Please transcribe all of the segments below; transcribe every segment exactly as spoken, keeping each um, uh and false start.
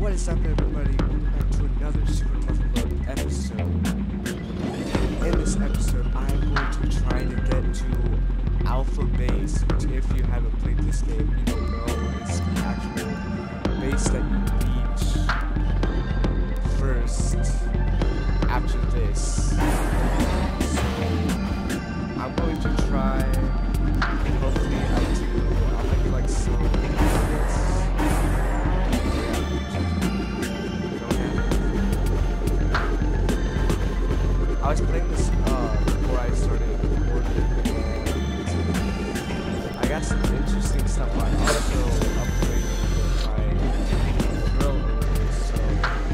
What is up, everybody? Welcome back to another Super Muffin episode. In this episode, I am going to try to get to Alpha Base, which, if you haven't played this game, you don't know is the actual base that you reach first after this. So, I'm going to try. Hopefully, I do. I'll make like some minutes. I was playing this uh, before I started recording, and I got some interesting stuff. I also upgraded my drill earlier, so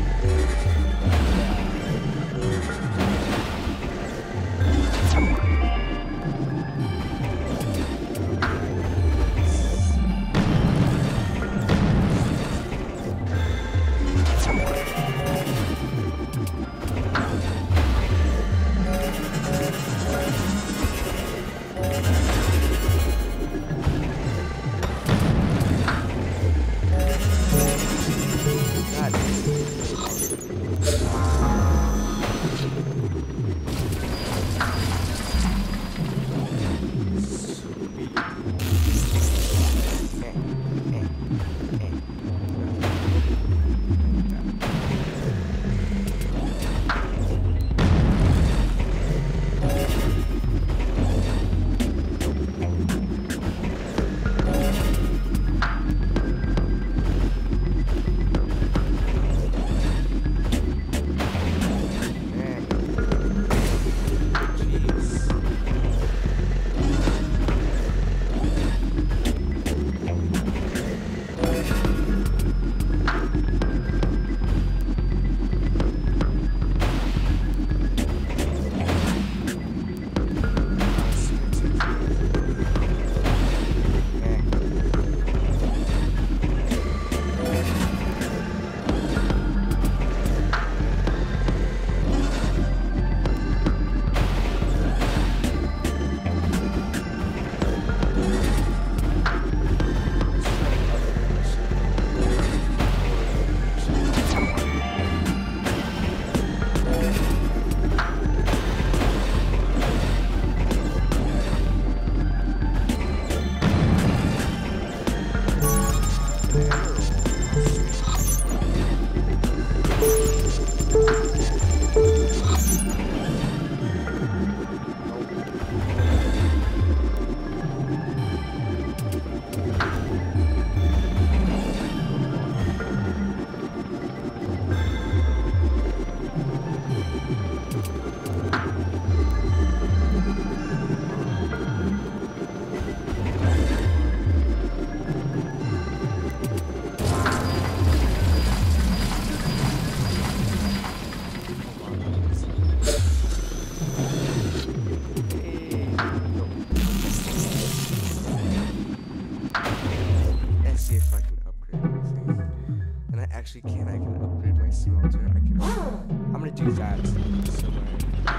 actually can. I can upgrade my smelter. I can. I'm gonna do that so my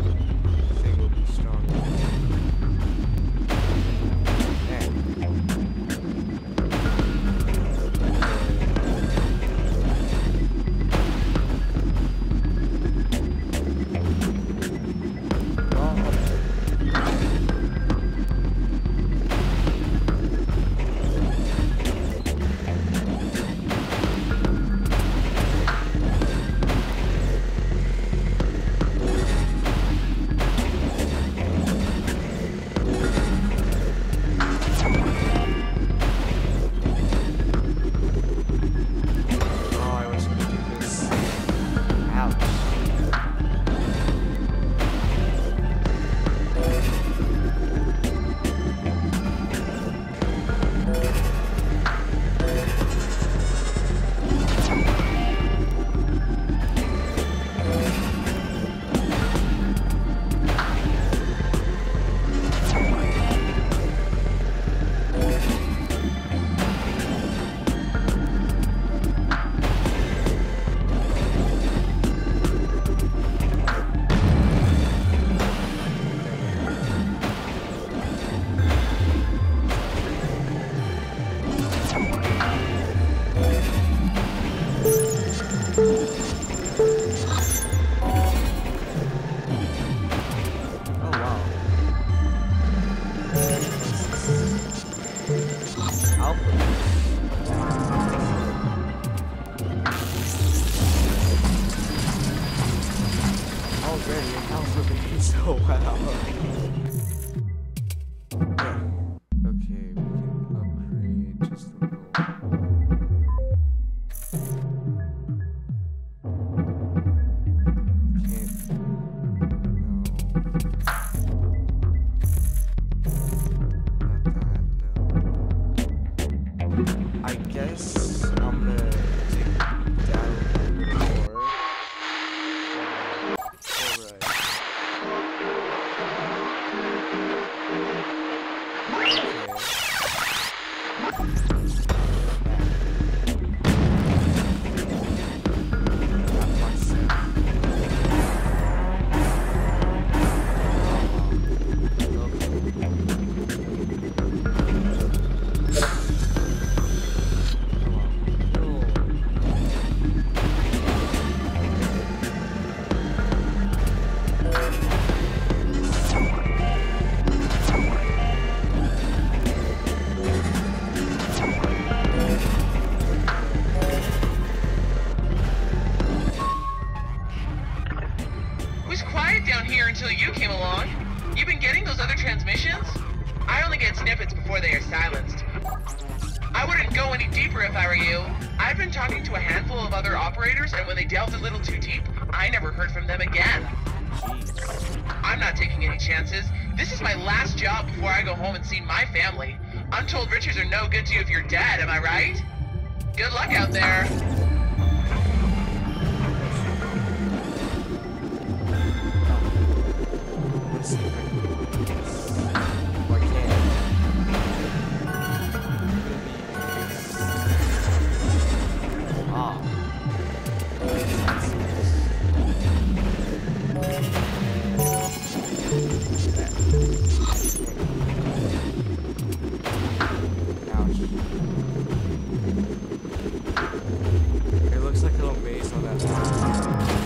thing will be stronger. Oh wow. Yeah. Okay, we can upgrade just a little. Can't. No. Not that. No. I guess I'm gonna dig down a little more. Alright. Down here until you came along. You've been getting those other transmissions? I only get snippets before they are silenced. I wouldn't go any deeper if I were you. I've been talking to a handful of other operators, and when they delved a little too deep, I never heard from them again. I'm not taking any chances. This is my last job before I go home and see my family. Untold riches are no good to you if you're dead, am I right? Good luck out there. See if I can do this. Oh, I can't. Ah. Ouch. It looks like a little base on that side.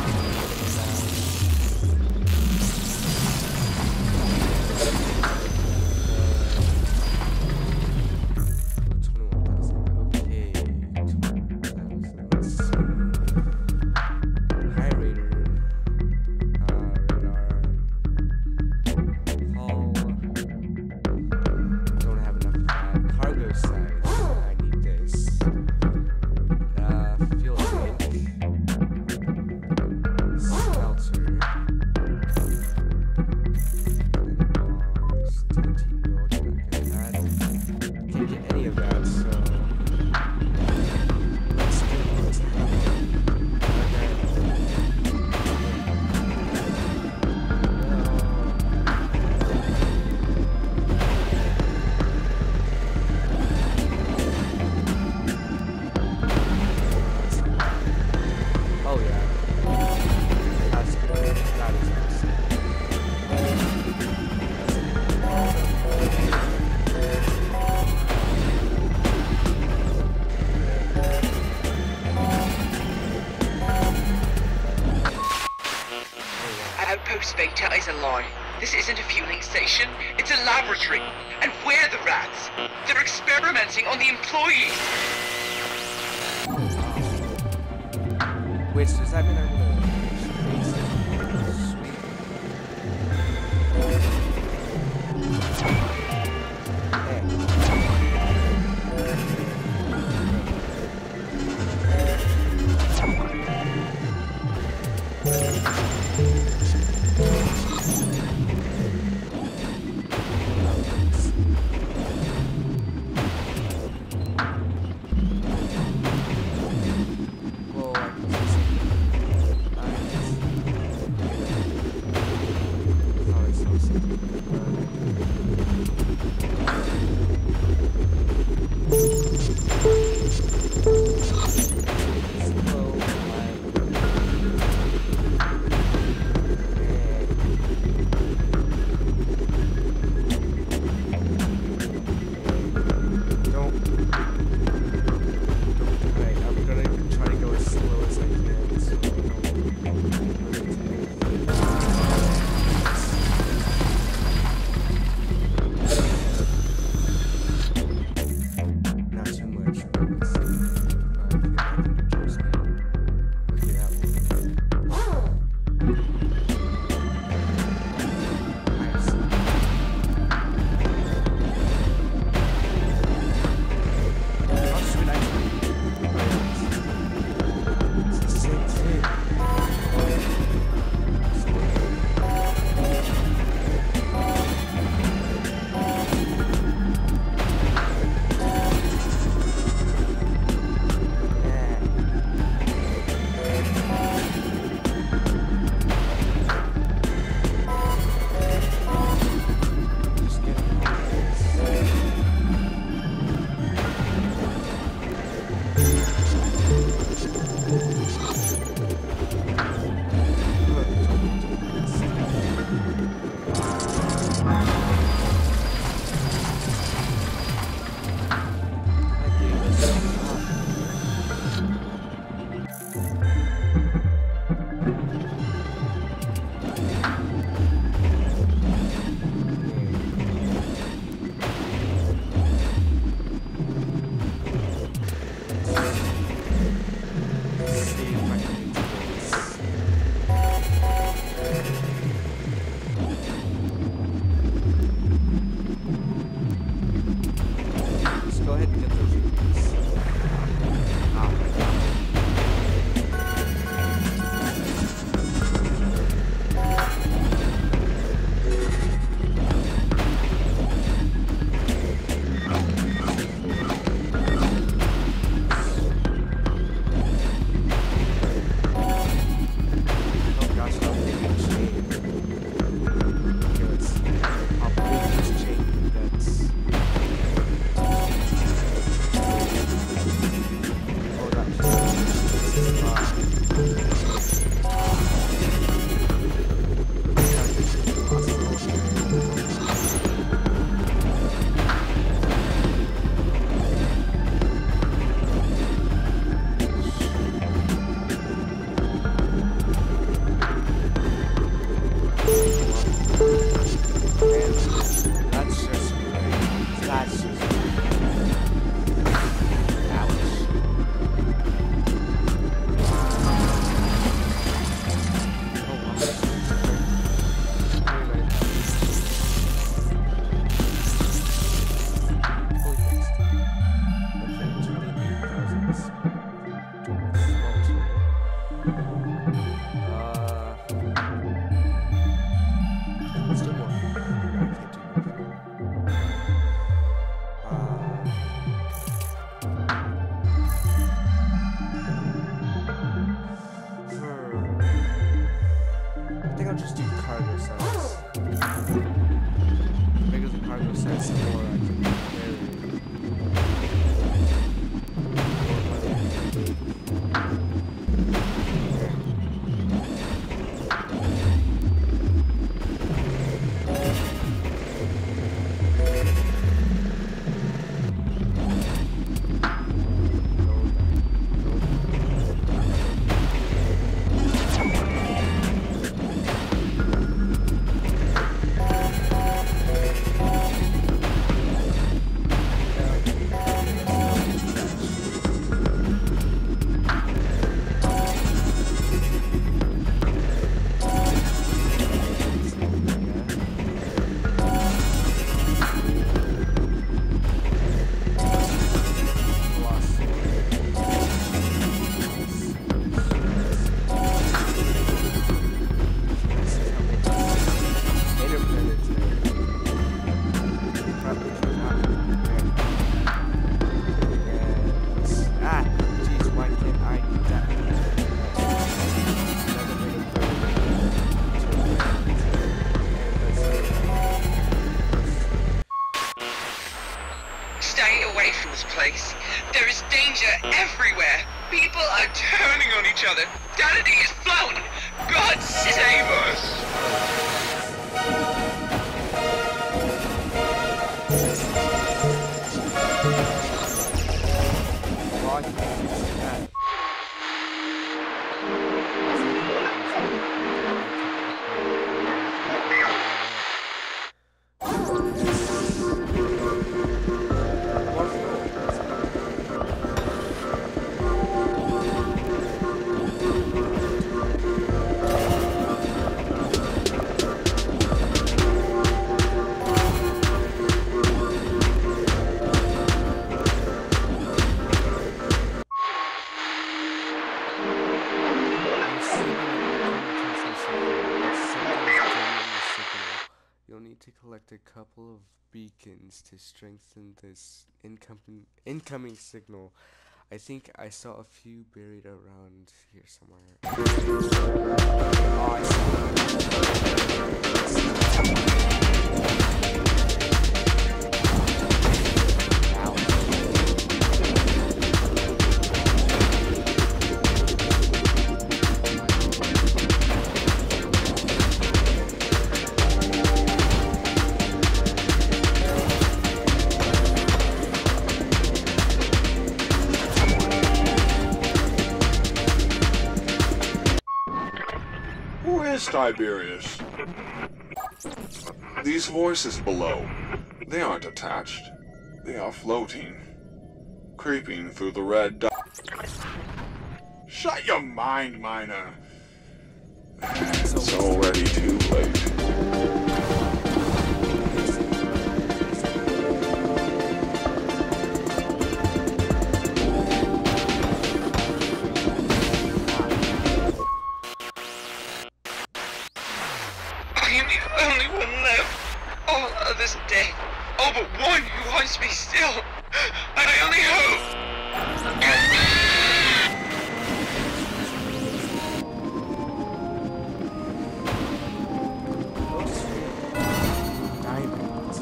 Outpost Vector is a lie. This isn't a fueling station. It's a laboratory. And we're the rats. They're experimenting on the employees. Wait, so does that mean I'm gonna... To collect a couple of beacons to strengthen this incoming incoming signal. I think I saw a few buried around here somewhere. Oh, I see. is Tiberius. These voices below, they aren't attached. They are floating, creeping through the red dot. Shut your mind, Miner. It's already too late. Only one left. All others dead. Oh, but one who wants me still. I only hope. Diamond.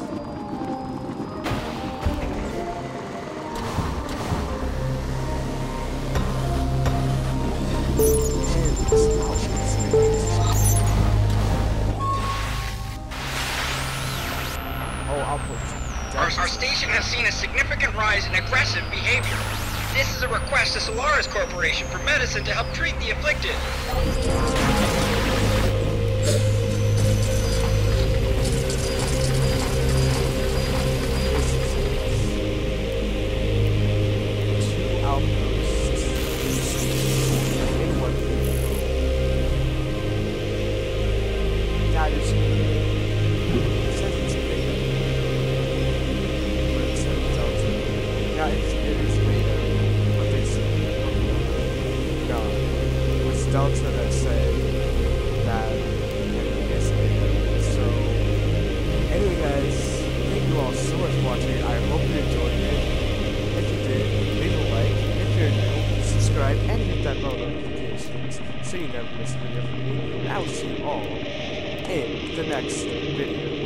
Our, our station has seen a significant rise in aggressive behavior. This is a request to Solaris Corporation for medicine to help treat the afflicted. Two outposts in one video. That is it says it's beta. But it says Delta. Yeah, it's, it is beta. But they said no. It was Delta that said that it is beta. So anyway guys, thank you all so much for watching. I hope you enjoyed it. If you did, leave a like. If you're new, subscribe and hit that bell notifications so you never miss a video from me. And I will see you all in the next video.